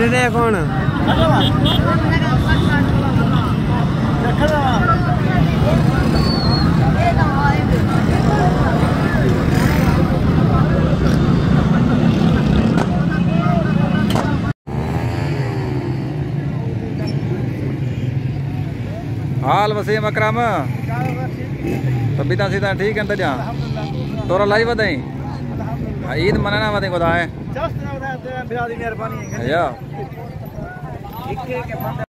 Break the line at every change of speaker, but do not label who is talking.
रहे कौन
हाल वसीम अकरम तबीयत सीधा ठीक है जा तोरा लाई वधाई ईद मनाना वधाई खुदा है।